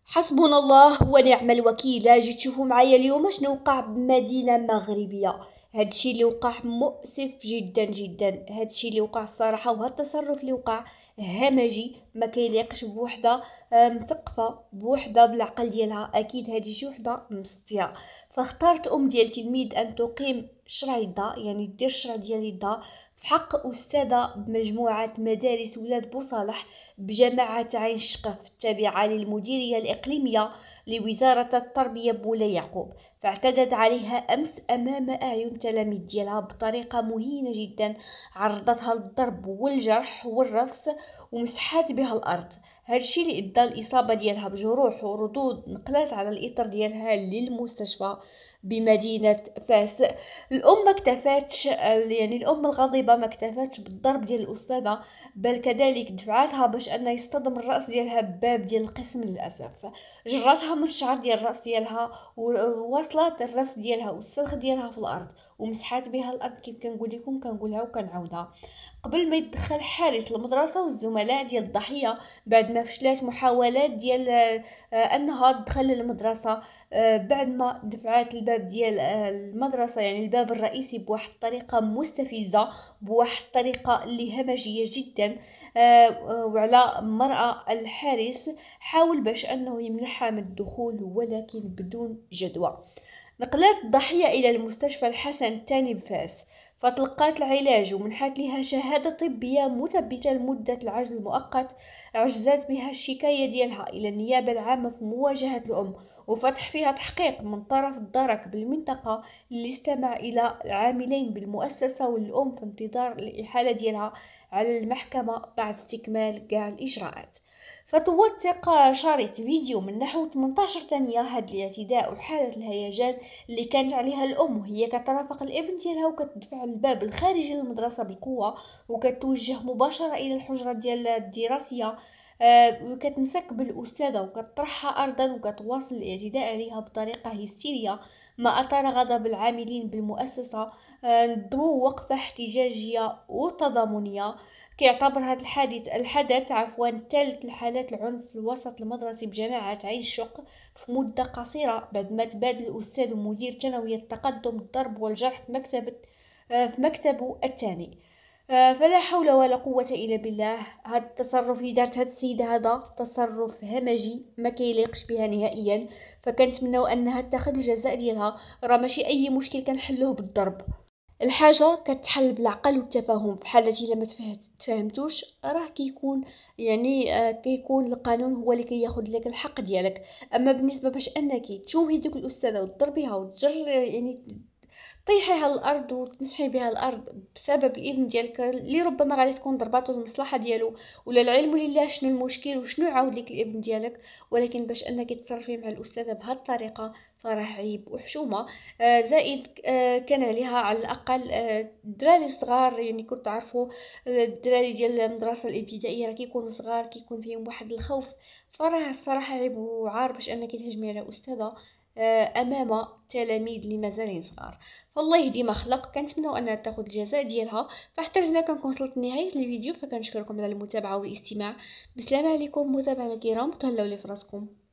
حسبنا الله ونعم الوكيل. جيت تشوفوا معايا اليوم شنو وقع بمدينه مغربيه. هادشي اللي وقع مؤسف جدا جدا. هادشي اللي وقع الصراحه، وهذا التصرف اللي وقع همجي ما كيليقش بوحده مثقفه، بوحده بالعقل ديالها. اكيد هادي شي وحده مستيه. فاختارت ديال تلميذ ان تقيم شرع يدها، يعني دير الشرع ديال يدها في حق أستاذة بمجموعة مدارس ولاد بوصالح بجامعة عين الشقف التابعة للمديرية الإقليمية لوزارة التربية بولاي يعقوب. فاعتدت عليها أمس أمام أعين تلاميذ ديالها بطريقة مهينة جدا، عرضتها للضرب والجرح والرفس ومسحات بها الأرض. هادشي اللي ادى الاصابه ديالها بجروح وردود، نقلات على الاطر ديالها للمستشفى بمدينه فاس. الام ما اكتفاتش، يعني الام الغاضبه ما اكتفاتش بالضرب ديال الاستاذه، بل كذلك دفعتها باش ان يصطدم الراس ديالها بباب ديال القسم. للاسف جرتها من الشعر ديال الراس ديالها ووصلت الرفس ديالها والسلخ ديالها في الارض ومسحات بها الارض. كيف كنقول لكم كنقولها وكنعاودها، قبل ما يدخل حارس المدرسه والزملاء ديال الضحيه بعد ما فشلت محاولات ديال انها تدخل للمدرسه. بعد ما دفعات الباب ديال المدرسه، يعني الباب الرئيسي، بواحد الطريقه مستفزه، بواحد الطريقه اللي همجيه جدا. وعلى مرأة الحارس حاول باش انه يمنعها من الدخول ولكن بدون جدوى. نقلت الضحية إلى المستشفى الحسن الثاني بفاس، فتلقات العلاج ومنحت لها شهادة طبية مثبتة لمدة العجز المؤقت. عجزت بها الشكاية ديالها إلى النيابة العامة في مواجهة الأم وفتح فيها تحقيق من طرف الدرك بالمنطقة، اللي استمع إلى العاملين بالمؤسسة والأم في انتظار الإحالة ديالها على المحكمة بعد استكمال كاع الإجراءات. فتوثق شريط فيديو من نحو 18 ثانية هاد الاعتداء وحالة الهيجان اللي كانت عليها الأم وهي كترافق الابن ديالها وكتدفع الباب الخارجي للمدرسة بالقوة، وكتوجه مباشرة إلى الحجرة ديال الدراسية. وكتمسك بالأستاذة وكتطرحها أرضا وكتواصل الاعتداء عليها بطريقة هستيرية، ما أثار غضب العاملين بالمؤسسة. نظموا وقفة احتجاجية وتضامنية. كيعتبر هذا الحدث ثالث الحالات العنف في الوسط المدرسي بجامعة عين الشق في مدة قصيرة، بعد ما تبادل الأستاذ ومدير ثانوية التقدم الضرب والجرح في مكتبه الثاني. فلا حول ولا قوة إلا بالله. هذا التصرف اللي دارت هاد السيدة هذا تصرف همجي ما كيليقش بها نهائيا. فكنتمناو انها تاخذ الجزاء ديالها. راه ماشي اي مشكل كنحلوه بالضرب، الحاجه كتحل بالعقل والتفاهم. في حالة الا ما تفهمتوش راه كيكون، يعني كيكون القانون هو اللي كياخذ لك الحق ديالك. اما بالنسبه باش انك تشوهي دوك الاستاذه وتضربيها وتجر، يعني طيحيها على الارض وتمسحي بها الارض بسبب الابن ديالك اللي ربما غادي تكون ضرباته المصلحه ديالو، ولا العلم لله شنو المشكل وشنو عاود لك الابن ديالك. ولكن باش انك تصرفي مع الاستاذه بهذه الطريقه فراه عيب وحشومه. زائد كان عليها على الاقل الدراري الصغار، يعني كنت تعرفوا الدراري ديال المدرسه الابتدائيه راه كيكونوا صغار، كيكون فيهم واحد الخوف. فراه الصراحه عيب وعار باش انك تهجمي على استاذه امام تلاميذ اللي مازالين صغار. فالله يهدي ما خلق. كنتمنوا انها تاخذ الجزاء ديالها. فحتى هنا كنكون وصلت لنهايه الفيديو، فكنشكركم على المتابعه والاستماع. بسلامه عليكم متابعينا الكرام، تهلاو لي فراسكم.